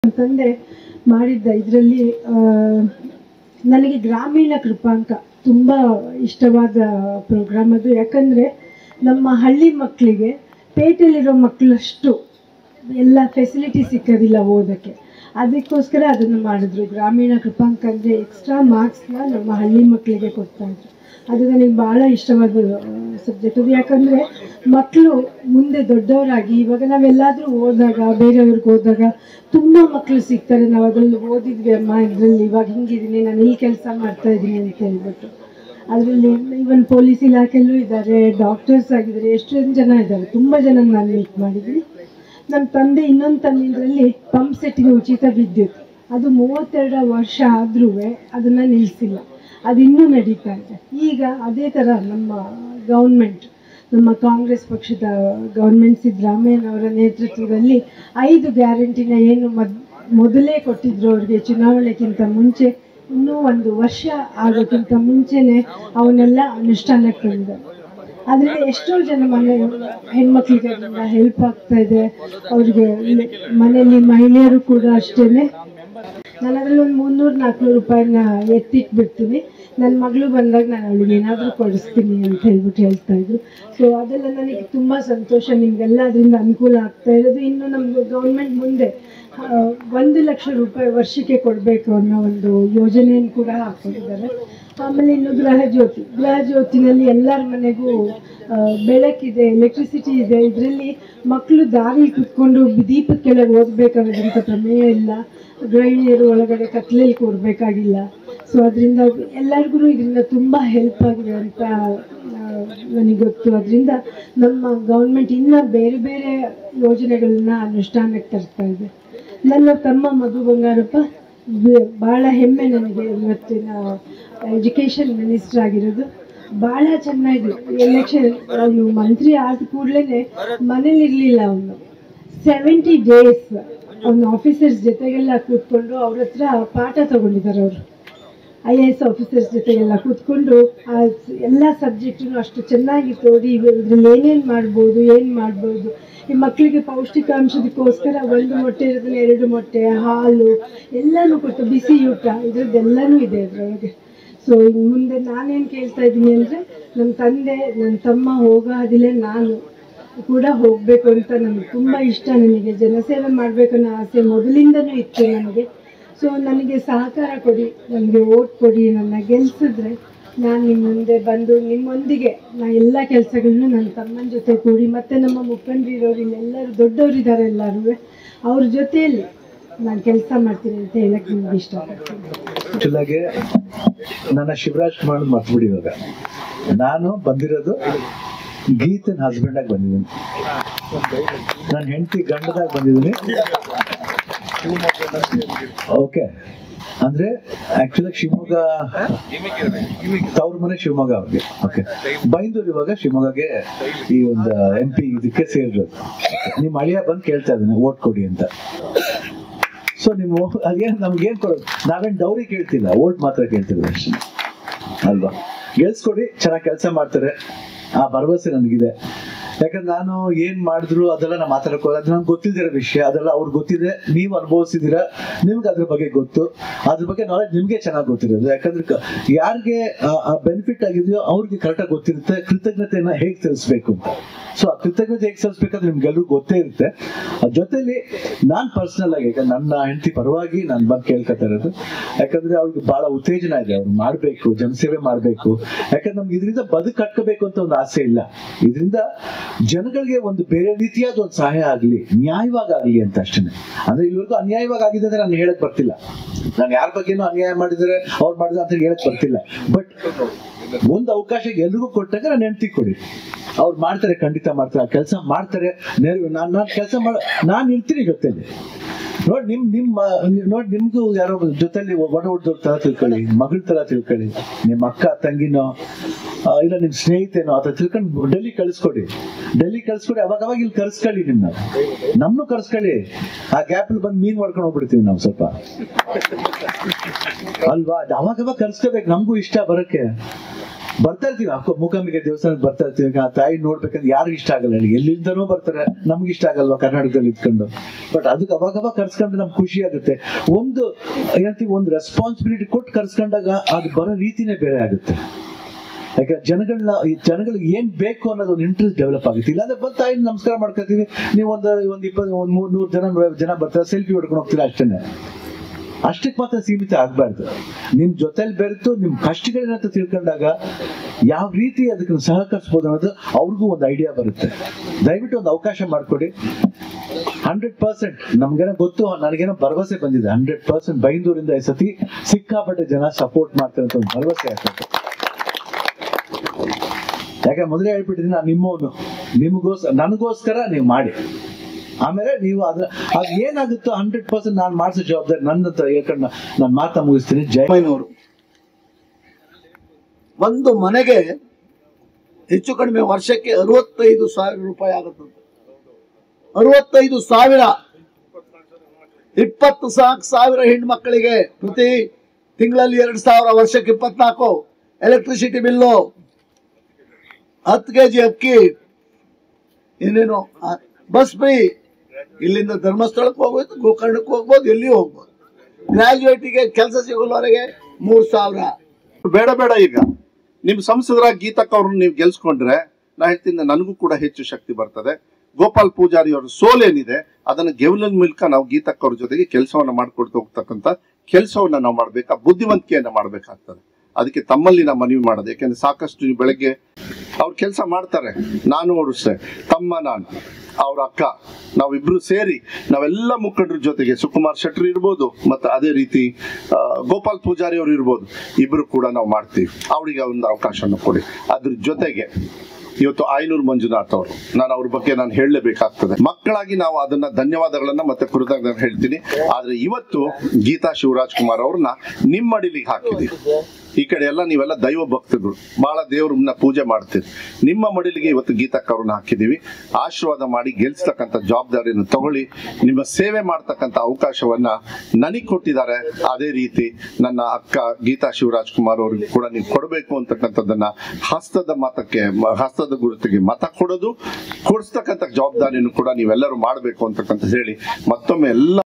ತಂದೆ ಮಾಡಿದ್ದ ಇದರಲ್ಲಿ ನನಗೆ ಗ್ರಾಮೀಣ ಕೃಪಾಂಕ ತುಂಬ ಇಷ್ಟವಾದ ಪ್ರೋಗ್ರಾಮ್ ಅದು. ಯಾಕಂದರೆ ನಮ್ಮ ಹಳ್ಳಿ ಮಕ್ಕಳಿಗೆ ಪೇಟೆಯಲ್ಲಿರೋ ಮಕ್ಕಳಷ್ಟು ಎಲ್ಲ ಫೆಸಿಲಿಟಿ ಸಿಕ್ಕೋದಿಲ್ಲ ಓದೋಕ್ಕೆ. ಅದಕ್ಕೋಸ್ಕರ ಅದನ್ನು ಮಾಡಿದ್ರು. ಗ್ರಾಮೀಣ ಕೃಪಾಂಕ ಅಂದರೆ ಎಕ್ಸ್ಟ್ರಾ ಮಾರ್ಕ್ಸ್ನ ನಮ್ಮ ಹಳ್ಳಿ ಮಕ್ಕಳಿಗೆ ಕೊಡ್ತಾಯಿದ್ರು. ಅದು ನನಗೆ ಭಾಳ ಇಷ್ಟವಾದ ಸಬ್ಜೆಕ್ಟ್ ಅದು. ಯಾಕಂದರೆ ಮಕ್ಕಳು ಮುಂದೆ ದೊಡ್ಡವರಾಗಿ ಇವಾಗ ನಾವೆಲ್ಲಾದರೂ ಹೋದಾಗ, ಬೇರೆಯವ್ರಿಗೆ ಹೋದಾಗ ತುಂಬ ಮಕ್ಕಳು ಸಿಗ್ತಾರೆ. ನಾವು ಅದರಲ್ಲಿ ಓದಿದ್ವಿ ಅಮ್ಮ, ಇದರಲ್ಲಿ ಇವಾಗ ಹಿಂಗಿದ್ದೀನಿ, ನಾನು ಇಲ್ಲಿ ಕೆಲಸ ಮಾಡ್ತಾಯಿದ್ದೀನಿ ಅಂತ ಹೇಳ್ಬಿಟ್ಟು. ಅದರಲ್ಲಿ ಈವನ್ ಪೊಲೀಸ್ ಇಲಾಖೆಯಲ್ಲೂ ಇದ್ದಾರೆ, ಡಾಕ್ಟರ್ಸ್ ಆಗಿದ್ದಾರೆ, ಎಷ್ಟೊಂದು ಜನ ಇದ್ದಾರೆ. ತುಂಬ ಜನ ನಾನು ಮೀಟ್ ಮಾಡಿದ್ದೀನಿ. ನಮ್ಮ ತಂದೆ ಇನ್ನೊಂದು ತಂದಿದ್ರಲ್ಲಿ ಪಂಪ್ ಸೆಟ್ಗೆ ಉಚಿತ ವಿದ್ಯುತ್, ಅದು 32 ವರ್ಷ ಆದ್ರೂ ಅದನ್ನು ನಿಲ್ಲಿಸಿಲ್ಲ, ಅದು ಇನ್ನೂ ನಡೀತಾ ಇದೆ. ಈಗ ಅದೇ ಥರ ನಮ್ಮ ಗೌರ್ಮೆಂಟ್, ನಮ್ಮ ಕಾಂಗ್ರೆಸ್ ಪಕ್ಷದ ಗೌರ್ಮೆಂಟ್ ಸಿದ್ದರಾಮಯ್ಯನವರ ನೇತೃತ್ವದಲ್ಲಿ 5 ಗ್ಯಾರಂಟಿನ ಏನು ಮೊದಲೇ ಕೊಟ್ಟಿದ್ರು ಅವ್ರಿಗೆ ಚುನಾವಣೆಗಿಂತ ಮುಂಚೆ, ಇನ್ನೂ 1 ವರ್ಷ ಆಗೋಕ್ಕಿಂತ ಮುಂಚೆನೇ ಅವನ್ನೆಲ್ಲ ಅನುಷ್ಠಾನಕ್ಕೆ ತಂದಿದ್ದಾರೆ. ಅದರಲ್ಲಿ ಎಷ್ಟೋ ಜನ ಹೆಣ್ಮಕ್ಳಿಗೆ ಅದರಿಂದ ಹೆಲ್ಪ್ ಆಗ್ತಾ ಇದೆ. ಅವ್ರಿಗೆ ಮನೆಯಲ್ಲಿ ಮಹಿಳೆಯರು ಕೂಡ ಅಷ್ಟೇ. ನಾನು ಅದರಲ್ಲಿ ಒಂದು 300-400 ರೂಪಾಯಿನ ಎತ್ತಿಟ್ಬಿಡ್ತೀನಿ. ನನ್ನ ಮಗಳು ಬಂದಾಗ ನಾನು ಅವಳಿಗೆ ಏನಾದರೂ ಕೊಡಿಸ್ತೀನಿ ಅಂತ ಹೇಳ್ತಾ ಇದ್ರು. ಸೊ ಅದೆಲ್ಲ ನನಗೆ ತುಂಬ ಸಂತೋಷ. ನಿಮಗೆಲ್ಲ ಅದರಿಂದ ಅನುಕೂಲ ಆಗ್ತಾ ಇರೋದು. ಇನ್ನು ನಮ್ಮದು ಗೌರ್ಮೆಂಟ್ ಮುಂದೆ 1 ಲಕ್ಷ ರೂಪಾಯಿ ವರ್ಷಕ್ಕೆ ಕೊಡಬೇಕು ಅನ್ನೋ ಒಂದು ಯೋಜನೆಯನ್ನು ಕೂಡ ಹಾಕ್ಕೊಂಡಿದ್ದಾರೆ. ಆಮೇಲೆ ಇನ್ನು ಗೃಹ ಜ್ಯೋತಿನಲ್ಲಿ ಎಲ್ಲರ ಮನೆಗೂ ಬೆಳಕಿದೆ, ಎಲೆಕ್ಟ್ರಿಸಿಟಿ ಇದೆ. ಇದರಲ್ಲಿ ಮಕ್ಕಳು ದಾರಿ ಕುತ್ಕೊಂಡು ದೀಪದ ಕೆಳಗೆ ಓದಬೇಕಾದಂಥ ಪ್ರಮೇಯ ಇಲ್ಲ. ಗೃಹಿಣಿಯರು ಒಳಗಡೆ ಕತ್ಲೆಯಲ್ಲಿ ಕೂರಬೇಕಾಗಿಲ್ಲ. ಸೊ ಅದರಿಂದ ಎಲ್ಲರಿಗೂ ಇದರಿಂದ ತುಂಬ ಹೆಲ್ಪ್ ಆಗಿದೆ ಅಂತ ನನಗೆ ಗೊತ್ತು. ಅದರಿಂದ ನಮ್ಮ ಗೌರ್ಮೆಂಟ್ ಇನ್ನೂ ಬೇರೆ ಬೇರೆ ಯೋಜನೆಗಳನ್ನ ಅನುಷ್ಠಾನಕ್ಕೆ ತರ್ತಾ ಇದೆ. ನನ್ನ ತಮ್ಮ ಮಧು ಬಂಗಾರಪ್ಪ ಭಾಳ ಹೆಮ್ಮೆ ನನಗೆ ಇವತ್ತಿನ ಎಜುಕೇಷನ್ ಮಿನಿಸ್ಟರ್ ಆಗಿರೋದು. ಭಾಳ ಚೆನ್ನಾಗಿ ಎಲೆಕ್ಷನ್ ಅವನು ಮಂತ್ರಿ ಆದ ಕೂಡಲೇ ಮನೇಲಿರಲಿಲ್ಲ. ಅವನು 70 ಡೇಸ್ ಅವನು ಆಫೀಸರ್ಸ್ ಜೊತೆಗೆಲ್ಲ ಕೂತ್ಕೊಂಡು ಅವ್ರ ಹತ್ರ ಪಾಠ ತೊಗೊಂಡಿದ್ದಾರೆ. ಅವರು IAS ಆಫೀಸರ್ಸ್ ಜೊತೆಗೆಲ್ಲ ಕೂತ್ಕೊಂಡು ಎಲ್ಲ ಸಬ್ಜೆಕ್ಟನ್ನು ಅಷ್ಟು ಚೆನ್ನಾಗಿ ತೋಡಿ ಇದರಲ್ಲಿ ಏನೇನು ಮಾಡ್ಬೋದು, ಏನು ಮಾಡ್ಬೋದು, ಈ ಮಕ್ಕಳಿಗೆ ಪೌಷ್ಟಿಕಾಂಶದಕ್ಕೋಸ್ಕರ 1 ಮೊಟ್ಟೆ ಇರೋದನ್ನ 2 ಮೊಟ್ಟೆ, ಹಾಲು ಎಲ್ಲನೂ ಕೊಟ್ಟು, ಬಿಸಿ ಊಟ, ಇದರದ್ದೆಲ್ಲನೂ ಇದೆ ಅದರೊಳಗೆ. ಸೊ ಮುಂದೆ ನಾನೇನು ಕೇಳ್ತಾ ಇದ್ದೀನಿ ಅಂದರೆ, ನನ್ನ ತಂದೆ ನನ್ನ ತಮ್ಮ ಹೋಗೋ ಹಾದಿಲೇ ನಾನು ಕೂಡ ಹೋಗಬೇಕು ಅಂತ ನನಗೆ ತುಂಬ ಇಷ್ಟ. ನನಗೆ ಜನಸೇವೆ ಮಾಡಬೇಕನ್ನೋ ಆಸೆ ಮೊದಲಿಂದನೂ ಇತ್ತು ನನಗೆ. ಸೊ ನನಗೆ ಸಹಕಾರ ಕೊಡಿ, ನನಗೆ ಓಟ್ ಕೊಡಿ, ನನ್ನ ಗೆಲ್ಲಿಸಿದ್ರೆ ನಾನು ನಿಮ್ಮ ಮುಂದೆ ಬಂದು ನಿಮ್ಮೊಂದಿಗೆ ನಾನು ಎಲ್ಲ ಕೆಲಸಗಳನ್ನೂ ನನ್ನ ತಮ್ಮನ ಜೊತೆ ಕೂಡಿ, ಮತ್ತು ನಮ್ಮ ಮುಖಂಡರಿರೋರು ಇಲ್ಲೆಲ್ಲರೂ ದೊಡ್ಡವರಿದ್ದಾರೆ, ಎಲ್ಲರೂ ಅವ್ರ ಜೊತೆಯಲ್ಲಿ ನಾನು ಕೆಲಸ ಮಾಡ್ತೀನಿ ಅಂತ ಹೇಳಕ್ಕೆ ನಿಮ್ಗೆ ಇಷ್ಟಪಡ್ತೀನಿ. ನನ್ನ ಶಿವರಾಜ್ ಕುಮಾರ್ ಮರ್ತ್ಬಿಡಿ. ಇವಾಗ ನಾನು ಬಂದಿರೋದು ಗೀತನ ಹಸ್ಬೆಂಡ್ ಆಗಿ ಬಂದಿದ್ದೀನಿ. ನನ್ನ ಹೆಂಡತಿ ಗಂಡದಾಗ ಬಂದಿದ್ದೀನಿ. ಓಕೆ, ಅಂದ್ರೆ ಆಕ್ಚುಲಿ ಶಿವಮೊಗ್ಗ ತವ್ರ ಮನೆ ಶಿವಮೊಗ್ಗ ಅವ್ರಿಗೆ. ಓಕೆ, ಬೈಂದೂರು ಇವಾಗ ಶಿವಮೊಗ್ಗಗೆ ಈ ಒಂದು MP ಇದಕ್ಕೆ ಸೇರಿರೋದು. ನಿಮ್ಮ ಅಳಿಯ ಬಂದು ಕೇಳ್ತಾ ಇದ್ದಾನೆ ಓಟ್ ಕೊಡಿ ಅಂತ. ಸೊ ನೀವು ಅದೇನು ನಮ್ಗೇನು ಕೊಡೋದು, ನಾವೇನು ಡೌರಿ ಕೇಳ್ತಿಲ್ಲ, ಓಟ್ ಮಾತ್ರ ಕೇಳ್ತಿಲ್ಲ ಅಷ್ಟೇ ಅಲ್ವಾ. ಗೆಲ್ಸ್ಕೊಡಿ, ಚೆನ್ನಾಗಿ ಕೆಲಸ ಮಾಡ್ತಾರೆ, ಆ ಭರವಸೆ ನನಗಿದೆ. ಯಾಕಂದ್ರೆ ನಾನು ಏನ್ ಮಾಡಿದ್ರು ಅದೆಲ್ಲ ನಾ ಮಾತಾಡೋದು, ಅದು ನಮ್ಗೆ ಗೊತ್ತಿಲ್ದಿರೋ ವಿಷಯ, ಅದೆಲ್ಲ ಅವ್ರಿಗೆ ಗೊತ್ತಿದೆ, ನೀವು ಅನುಭವಿಸಿದ್ದೀರಾ, ನಿಮ್ಗೆ ಅದ್ರ ಬಗ್ಗೆ ಗೊತ್ತು, ಅದ್ರ ಬಗ್ಗೆ ನಾಲೆಜ್ ನಿಮ್ಗೆ ಚೆನ್ನಾಗಿ ಗೊತ್ತಿರೋದು. ಯಾಕಂದ್ರೆ ಯಾರಿಗೆ ಬೆನಿಫಿಟ್ ಆಗಿದೆಯೋ ಅವ್ರಿಗೆ ಕರೆಕ್ಟಾಗಿ ಗೊತ್ತಿರುತ್ತೆ ಕೃತಜ್ಞತೆಯನ್ನ ಹೇಗೆ ತಿಳಿಸ್ಬೇಕು ಅಂತ. ಸೊ ಆ ಕೃತಜ್ಞತೆ ಹೇಗೆ ಸಲ್ಲಿಸ್ಬೇಕಂದ್ರೆ ನಿಮ್ಗೆಲ್ಲರೂ ಗೊತ್ತೇ ಇರುತ್ತೆ. ಜೊತೆಲಿ ನಾನ್ ಪರ್ಸನಲ್ ಆಗಿ, ಯಾಕಂದ್ರೆ ನನ್ನ ಹೆಂಡತಿ ಪರವಾಗಿ ನಾನು ಬಂದು ಕೇಳ್ಕೊತಾ ಇರೋದು. ಯಾಕಂದ್ರೆ ಅವ್ರಿಗೆ ಬಹಳ ಉತ್ತೇಜನ ಇದೆ, ಅವ್ರು ಮಾಡ್ಬೇಕು, ಜನಸೇವೆ ಮಾಡ್ಬೇಕು. ಯಾಕಂದ್ರೆ ನಮ್ಗೆ ಇದರಿಂದ ಬದುಕು ಕಟ್ಕೋಬೇಕು ಅಂತ ಒಂದು ಆಸೆ ಇಲ್ಲ. ಇದರಿಂದ ಜನಗಳಿಗೆ ಒಂದು ಬೇರೆ ರೀತಿಯಾದ ಒಂದು ಸಹಾಯ ಆಗ್ಲಿ, ನ್ಯಾಯವಾಗಲಿ ಅಂತ ಅಷ್ಟೇ. ಅಂದ್ರೆ ಇಲ್ಲಿವರೆಗೂ ಅನ್ಯಾಯವಾಗಿ ಆಗಿದೆ ಅಂದ್ರೆ ನಾನು ಹೇಳಕ್ ಬರ್ತಿಲ್ಲ. ನಾನು ಯಾರ ಬಗ್ಗೆನೂ ಅನ್ಯಾಯ ಮಾಡಿದ್ರೆ ಅವ್ರು ಮಾಡಿದ್ರೆ ಅಂತ ಹೇಳಕ್ ಬರ್ತಿಲ್ಲ. ಬಟ್ ಒಂದು ಅವಕಾಶ ಎಲ್ರಿಗೂ ಕೊಟ್ಟಾಗ ನಾನು ಹೆಂಡತಿ ಕೊಡಿ, ಅವ್ರು ಮಾಡ್ತಾರೆ, ಖಂಡಿತ ಮಾಡ್ತಾರೆ, ಕೆಲಸ ಮಾಡ್ತಾರೆ. ನಾನು ಕೆಲಸ ನಾನು ಇರ್ತೀನಿ ಜೊತೆಲಿ. ನೋಡಿ ನೋಡಿ ನಿಮ್ಗೂ ಯಾರೋ ಜೊತೆಲಿ ಒಡಹುಡ್ದವ್ರ ತರ ತಿಳ್ಕೊಳ್ಳಿ, ಮಗಳ ತರ ತಿಳ್ಕೊಳ್ಳಿ, ನಿಮ್ಮ ಅಕ್ಕ ತಂಗಿನೋ ಇಲ್ಲ ನಿಮ್ ಸ್ನೇಹಿತೇನೋ ಅಥವಾ ತಿಳ್ಕೊಂಡು ಡೆಲ್ಲಿ ಕಳಿಸ್ಕೊಡಿ. ಅವಾಗ ಇಲ್ಲಿ ಕರ್ಸ್ಕೊಳ್ಳಿ, ನಮ್ನು ಕರ್ಸ್ಕೊಳ್ಳಿ. ಆ ಗ್ಯಾಪ್ ಬಂದು ಮೀನ್ ಮಾಡ್ಕೊಂಡು ಹೋಗ್ಬಿಡ್ತೀವಿ ನಾವು ಸ್ವಲ್ಪ ಅಲ್ವಾ. ಅವಾಗ ಕರ್ಸ್ಕೋಬೇಕು, ನಮಗೂ ಇಷ್ಟ ಬರಕ್ಕೆ. ಬರ್ತಾ ಇರ್ತೀವಿ, ಮೂಕಾಂಬಿಕೆ ದೇವಸ್ಥಾನಕ್ಕೆ ಬರ್ತಾ ಇರ್ತೀವಿ, ಆ ತಾಯಿ ನೋಡ್ಬೇಕಂದ್ರೆ ಯಾರಿಗೂ ಇಷ್ಟ ಆಗಲ್ಲ ಹೇಳಿ, ಎಲ್ಲಿಂದನೂ ಬರ್ತಾರೆ, ನಮ್ಗೆ ಇಷ್ಟ ಆಗಲ್ವಾ ಕರ್ನಾಟಕದಲ್ಲಿ ಇದ್ಕೊಂಡು. ಬಟ್ ಅದಕ್ಕೆ ಅವಾಗ ಕರ್ಸ್ಕೊಂಡ್ರೆ ನಮ್ಗೆ ಖುಷಿ ಆಗುತ್ತೆ. ಒಂದು ಏನಂತೀವಿ, ಒಂದು ರೆಸ್ಪಾನ್ಸಿಬಿಲಿಟಿ ಕೊಟ್ಟು ಕರ್ಸ್ಕೊಂಡಾಗ ಅದು ಬರೋ ರೀತಿನೇ ಬೇರೆ ಆಗುತ್ತೆ. ಯಾಕೆ ಜನಗಳಿಗೆ ಏನ್ ಬೇಕು ಅನ್ನೋದು ಒಂದು ಇಂಟ್ರೆಸ್ಟ್ ಡೆವಲಪ್ ಆಗುತ್ತೆ. ಇಲ್ಲಾಂದ್ರೆ ಬಂದು ತಾಯಿ ನಮಸ್ಕಾರ ಮಾಡ್ಕೊತೀವಿ, ನೀವು ಒಂದು 100 ಜನ ಬರ್ತಾರೆ, ಸೆಲ್ಫಿ ಹೊಡ್ಕೊಂಡು ಹೋಗ್ತೀರಾ, ಅಷ್ಟಕ್ಕೆ ಮಾತ್ರ ಸೀಮಿತ ಆಗ್ಬಾರ್ದು. ನಿಮ್ ಜೊತೆಲಿ ಬೆರೆತು ನಿಮ್ ಕಷ್ಟಗಳೇನಂತ ತಿಳ್ಕೊಂಡಾಗ ಯಾವ ರೀತಿ ಅದಕ್ಕೆ ಸಹಕರಿಸಬಹುದು ಅನ್ನೋದು ಅವ್ರಿಗೂ ಒಂದು ಐಡಿಯಾ ಬರುತ್ತೆ. ದಯವಿಟ್ಟು ಒಂದು ಅವಕಾಶ ಮಾಡಿಕೊಡಿ. 100% ನಮ್ಗೇನೋ ಗೊತ್ತು, ನನಗೇನೋ ಭರವಸೆ ಬಂದಿದೆ. 100% ಬೈಂದೂರಿಂದ ಈ ಸತಿ ಸಿಕ್ಕಾಪಟ್ಟೆ ಜನ ಸಪೋರ್ಟ್ ಮಾಡ್ತಾರೆ ಅಂತ ಒಂದು ಭರವಸೆ ಆಗ್ತದೆ. ಯಾಕೆ ಮೊದಲೇ ಹೇಳ್ಬಿಟ್ಟಿದ್ದೀನಿ, ನಾನು ನಿಮ್ಮವನು, ನನಗೋಸ್ಕರ ನೀವು ಮಾಡಿ. ಆಮೇಲೆ ನೀವು ಅದು ಏನಾಗುತ್ತೋ 100% ನಾನು ಮಾಡಿಸೋ ಜವಾಬ್ದಾರಿ ನನ್ನಂತ ಹೇಳ್ಕೊಂಡು ನಾನು ಮಾತಾ ಮುಗಿಸ್ತೀನಿ. ಜಯಮಯ್ಯನವರು ಒಂದು ಮನೆಗೆ ಹೆಚ್ಚು ಕಡಿಮೆ ವರ್ಷಕ್ಕೆ 65,000 ರೂಪಾಯಿ ಆಗುತ್ತೆ. 65,000, 24,000 ಹೆಣ್ಮಕ್ಕಳಿಗೆ ಪ್ರತಿ ತಿಂಗಳಲ್ಲಿ 2,000, ವರ್ಷಕ್ಕೆ 24, ಎಲೆಕ್ಟ್ರಿಸಿಟಿ ಬಿಲ್ಲು, 10 kg ಅಕ್ಕಿ, ಏನೇನೋ ಬಸ್ ಫ್ರೀ. ಇಲ್ಲಿಂದ ಧರ್ಮಸ್ಥಳಕ್ಕೆ ಹೋಗ್ಬೋದು, ಗೋಕರ್ಣಕ್ಕೆ ಹೋಗ್ಬೋದು, ಎಲ್ಲಿಯೂ ಹೋಗ್ಬೋದು. ಗ್ರಾಜುಯೇಟಿಗೆ ಕೆಲಸ ಸಿಗೋವರೆಗೆ 3,000. ಬೇಡ ಈಗ ನಿಮ್ ಸಂಸದರಾಗಿ ಗೀತಕ್ಕ ಅವ್ರನ್ನ ನೀವು ಗೆಲ್ಸ್ಕೊಂಡ್ರೆ ನಾ ಹೇಳ್ತೀನಿ, ನನಗೂ ಕೂಡ ಹೆಚ್ಚು ಶಕ್ತಿ ಬರ್ತದೆ. ಗೋಪಾಲ್ ಪೂಜಾರಿ ಅವರ ಸೋಲೇನಿದೆ ಅದನ್ನ ಗೆವಲನ್ ಮೂಲಕ ನಾವು ಗೀತಕ್ಕ ಅವ್ರ ಜೊತೆಗೆ ಕೆಲಸವನ್ನ ಮಾಡ್ಕೊಡ್ತಾ ಹೋಗ್ತಕ್ಕಂಥ ಕೆಲಸವನ್ನ ನಾವು ಮಾಡ್ಬೇಕು, ಬುದ್ಧಿವಂತಿಕೆಯನ್ನ ಮಾಡ್ಬೇಕಾಗ್ತದೆ. ಅದಕ್ಕೆ ತಮ್ಮಲ್ಲಿ ನಾವು ಮನವಿ ಮಾಡೋದು, ಯಾಕೆಂದ್ರೆ ಸಾಕಷ್ಟು ನೀವು ಬೆಳಗ್ಗೆ ಅವ್ರು ಕೆಲಸ ಮಾಡ್ತಾರೆ, ನಾನು ಓಡಿಸ್ತೆ, ನಾನು ಅವ್ರ ಅಕ್ಕ, ನಾವಿಬ್ರು ಸೇರಿ ನಾವೆಲ್ಲ ಮುಖಂಡರ ಜೊತೆಗೆ ಸುಕುಮಾರ್ ಶೆಟ್ಟಿ ಇರ್ಬೋದು, ಮತ್ತೆ ಅದೇ ರೀತಿ ಗೋಪಾಲ್ ಪೂಜಾರಿ ಅವರು ಇರ್ಬೋದು, ಇಬ್ರು ಕೂಡ ನಾವು ಮಾಡ್ತೀವಿ. ಅವರಿಗೆ ಒಂದು ಅವಕಾಶನ ಕೊಡಿ. ಅದ್ರ ಜೊತೆಗೆ ಇವತ್ತು ಆಯನೂರು ಮಂಜುನಾಥ್ ಅವರು, ನಾನು ಅವ್ರ ಬಗ್ಗೆ ನಾನು ಹೇಳಲೇಬೇಕಾಗ್ತದೆ. ಮಕ್ಕಳಾಗಿ ನಾವು ಅದನ್ನ ಧನ್ಯವಾದಗಳನ್ನ ಮತ್ತೆ ಕೃತಜ್ಞತೆ ಹೇಳ್ತೀನಿ. ಆದ್ರೆ ಇವತ್ತು ಗೀತಾ ಶಿವರಾಜ್ ಕುಮಾರ್ ಅವ್ರನ್ನ ನಿಮ್ಮ ಅಡಿಲಿಗೆ ಹಾಕಿದೀವಿ. ಈ ಕಡೆ ಎಲ್ಲ ನೀವೆಲ್ಲ ದೈವ ಭಕ್ತಗಳು, ಬಹಳ ದೇವ್ರನ್ನ ಪೂಜೆ ಮಾಡ್ತೀರಿ. ನಿಮ್ಮ ಮಡಿಲಿಗೆ ಇವತ್ತು ಗೀತಕ್ಕ ಅವ್ರನ್ನ ಹಾಕಿದೀವಿ. ಆಶೀರ್ವಾದ ಮಾಡಿ ಗೆಲ್ಸ್ತಕ್ಕಂಥ ಜವಾಬ್ದಾರಿಯನ್ನು ತಗೊಳ್ಳಿ. ನಿಮ್ಮ ಸೇವೆ ಮಾಡ್ತಕ್ಕಂಥ ಅವಕಾಶವನ್ನ ನನಗೆ ಕೊಟ್ಟಿದ್ದಾರೆ. ಅದೇ ರೀತಿ ನನ್ನ ಅಕ್ಕ ಗೀತಾ ಶಿವರಾಜ್ ಕುಮಾರ್ ಅವ್ರಿಗೆ ಕೂಡ ನೀವು ಕೊಡಬೇಕು ಅಂತಕ್ಕಂಥದ್ದನ್ನ ಹಸ್ತದ ಗುರುತಿಗೆ ಮತ ಕೊಡೋದು, ಕೊಡಿಸ್ತಕ್ಕಂಥ ಜವಾಬ್ದಾರಿಯನ್ನು ಕೂಡ ನೀವೆಲ್ಲರೂ ಮಾಡಬೇಕು ಅಂತಕ್ಕಂಥ ಹೇಳಿ ಮತ್ತೊಮ್ಮೆ ಎಲ್ಲ